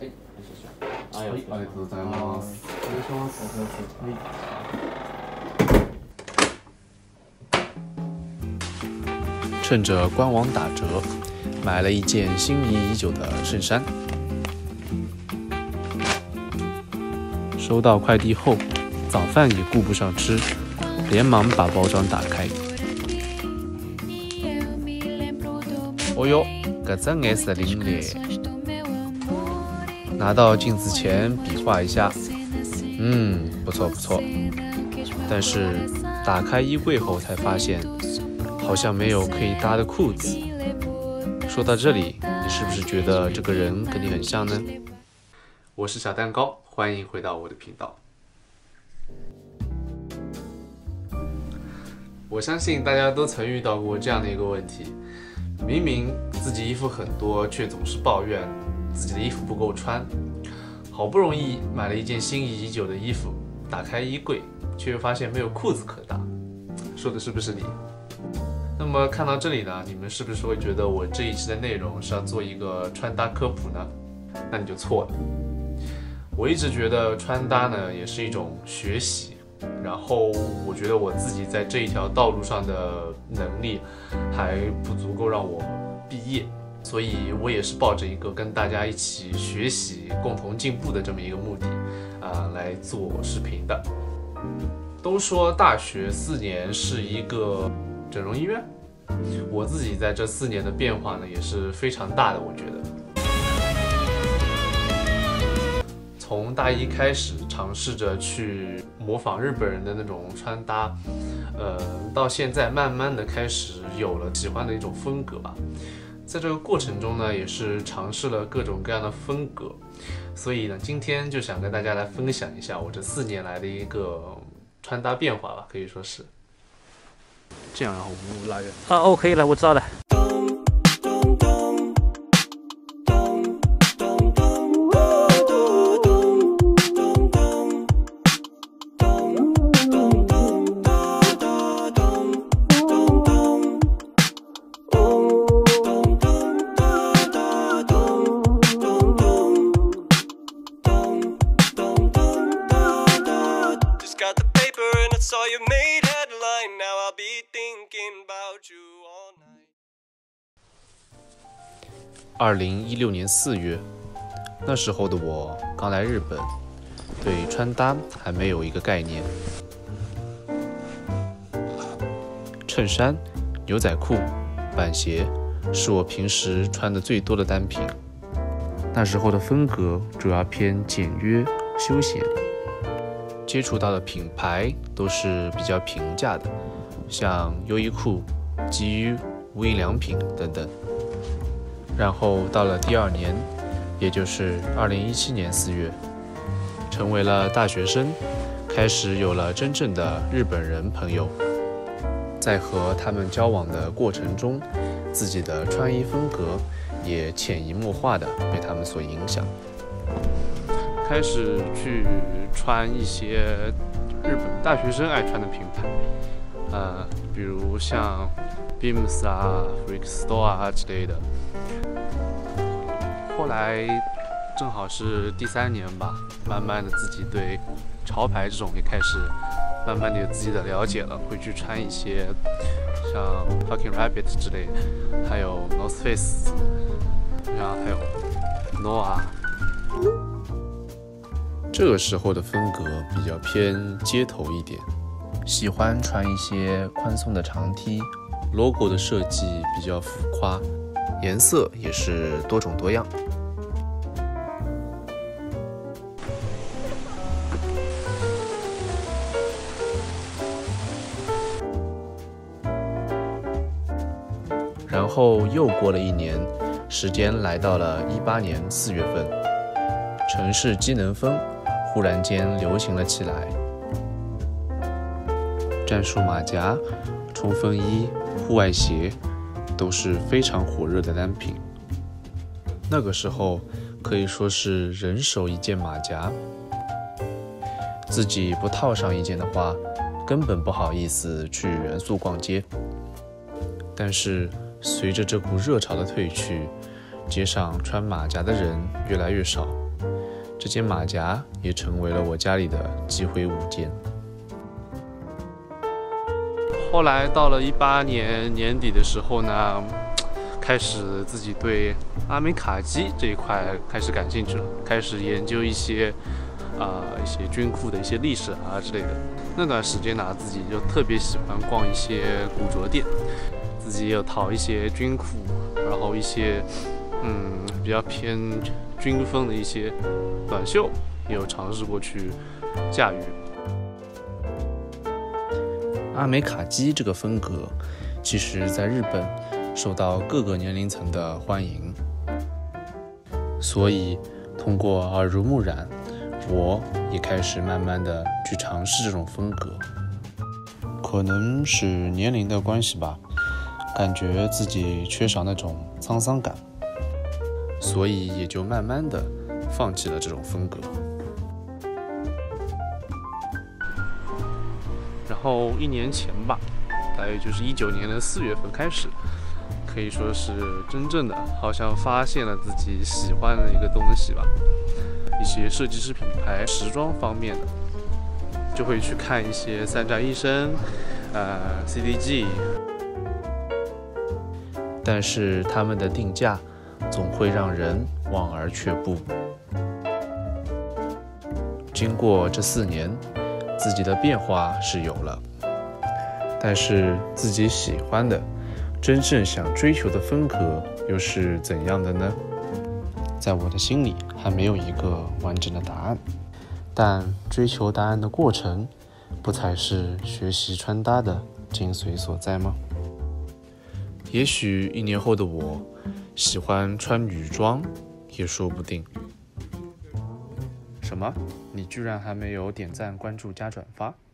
はい、お願いします。はい、 ありがとうございます。お願いします。 趁着官网打折，买了一件心仪已久的衬衫。收到快递后，早饭也顾不上吃，连忙把包装打开。哦哟，搿只颜色另类。拿到镜子前比划一下，不错不错。但是打开衣柜后才发现，好像没有可以搭的裤子。说到这里，你是不是觉得这个人跟你很像呢？我是小蛋糕，欢迎回到我的频道。我相信大家都曾遇到过这样的一个问题：明明自己衣服很多，却总是抱怨自己的衣服不够穿。好不容易买了一件心仪已久的衣服，打开衣柜，却又发现没有裤子可搭。说的是不是你？那么看到这里呢，你们是不是会觉得我这一期的内容是要做一个穿搭科普呢？那你就错了。我一直觉得穿搭呢也是一种学习，然后我觉得我自己在这一条道路上的能力还不足够让我毕业，所以我也是抱着一个跟大家一起学习、共同进步的这么一个目的来做视频的。都说大学4年是一个整容医院，我自己在这4年的变化呢也是非常大的，我觉得。从大一开始尝试着去模仿日本人的那种穿搭，到现在慢慢的开始有了喜欢的一种风格吧。在这个过程中呢，也是尝试了各种各样的风格，所以呢，今天就想跟大家来分享一下我这4年来的一个穿搭变化吧，可以说是这样，然后我拉远。 哦，可以了，我知道了。 Saw you made headline, now I'll be thinking about you all night. 2016年4月，那时候的我刚来日本，对穿搭还没有一个概念。衬衫、牛仔裤、板鞋是我平时穿的最多的单品。那时候的风格主要偏简约、休闲。接触到的品牌都是比较平价的，像优衣库、GU、无印良品等等。然后到了第2年，也就是2017年4月，成为了大学生，开始有了真正的日本人朋友。在和他们交往的过程中，自己的穿衣风格也潜移默化地被他们所影响。开始去穿一些日本大学生爱穿的品牌，比如像 Beams 啊、Freak Store 啊之类的。后来正好是第3年吧，慢慢的自己对潮牌这种也开始慢慢的有自己的了解了，会去穿一些像 Fucking Rabbit 之类的，还有 North Face， 然后还有 Noah。这个时候的风格比较偏街头一点，喜欢穿一些宽松的长 T， logo 的设计比较浮夸，颜色也是多种多样。然后又过了1年，时间来到了18年4月份，城市机能风忽然间流行了起来，战术马甲、冲锋衣、户外鞋都是非常火热的单品。那个时候可以说是人手一件马甲，自己不套上一件的话，根本不好意思去元素逛街。但是随着这股热潮的退去，街上穿马甲的人越来越少， 这件马甲也成为了我家里的忌讳物件。后来到了18年年底的时候呢，开始自己对阿美卡基这一块开始感兴趣了，开始研究一些军库的一些历史啊之类的。那段时间呢，自己就特别喜欢逛一些古着店，自己也有淘一些军裤，然后一些比较偏军风的一些短袖，也有尝试过去驾驭。阿美卡基这个风格，其实在日本受到各个年龄层的欢迎，所以通过耳濡目染，我也开始慢慢的去尝试这种风格。可能是年龄的关系吧，感觉自己缺少那种沧桑感，所以也就慢慢的放弃了这种风格。然后1年前吧，大约就是19年的4月份开始，可以说是真正的好像发现了自己喜欢的一个东西吧，一些设计师品牌、时装方面的，就会去看一些三宅一生、CDG， 但是他们的定价总会让人望而却步。经过这4年，自己的变化是有了，但是自己喜欢的、真正想追求的风格又是怎样的呢？在我的心里还没有一个完整的答案，但追求答案的过程，不才是学习穿搭的精髓所在吗？也许1年后的我，喜欢穿女装也说不定。什么？你居然还没有点赞、关注、加转发？